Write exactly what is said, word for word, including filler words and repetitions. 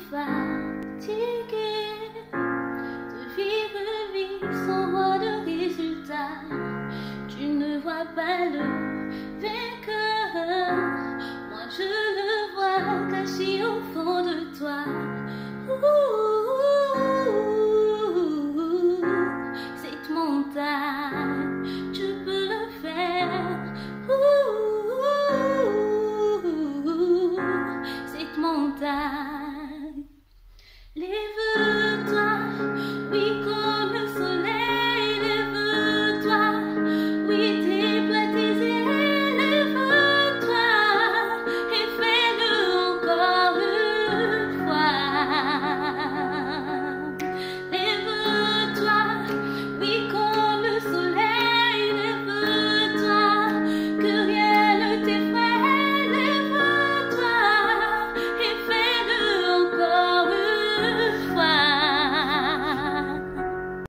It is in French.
fatigué de vivre une vie sans voir de résultat. Tu ne vois pas le